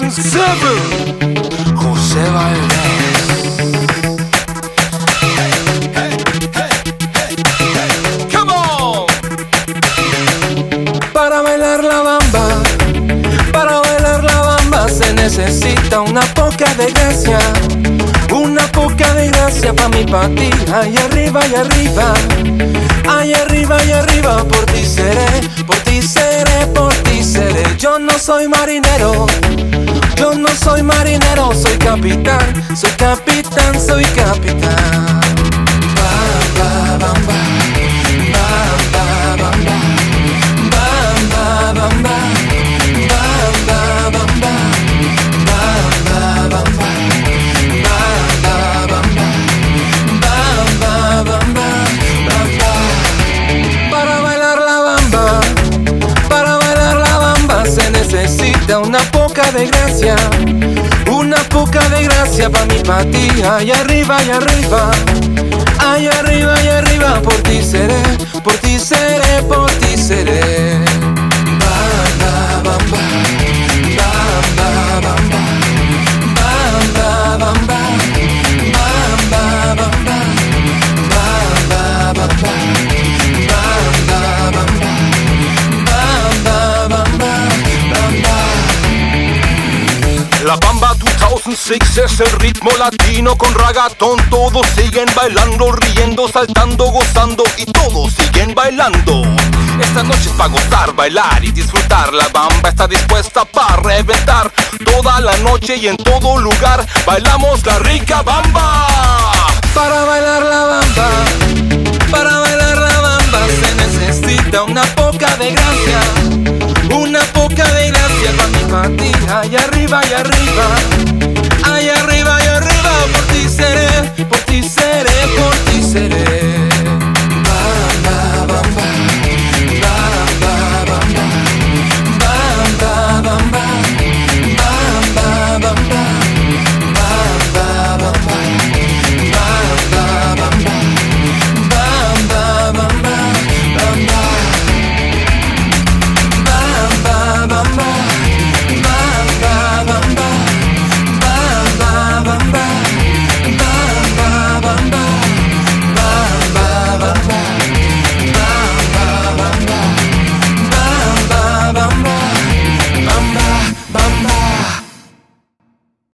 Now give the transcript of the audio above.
2007, José Valdés. Come on. Para bailar la bamba, para bailar la bamba se necesita una poca de gracia. Una poca de gracia pa' mí, pa' ti. Ahí arriba y arriba, ahí arriba y arriba. Por ti seré, por ti seré, por ti seré. Yo no soy marinero, yo no soy marinero. Soy capitán, soy capitán, soy capitán. Bamba, bamba, bamba, bamba, bamba, bamba, bamba, bamba, bamba, bamba. Una poca de gracia, una poca de gracia pa' mí, pa' ti. Allá arriba y arriba, allá arriba y arriba. Por ti seré, por ti seré, por ti seré. Bamba, bamba, bamba, bamba, bamba, bamba, bamba, bamba, bamba, bamba, bamba. La Bamba 2006 es el ritmo latino con ragatón. Todos siguen bailando, riendo, saltando, gozando y todos siguen bailando. Esta noche es para gozar, bailar y disfrutar. La Bamba está dispuesta para reventar. Toda la noche y en todo lugar bailamos la rica Bamba. Para bailar la Bamba, para bailar la Bamba se necesita una poca de gracia. Una poca de gracia pa' mí, pa' ti. Allá arriba y arriba,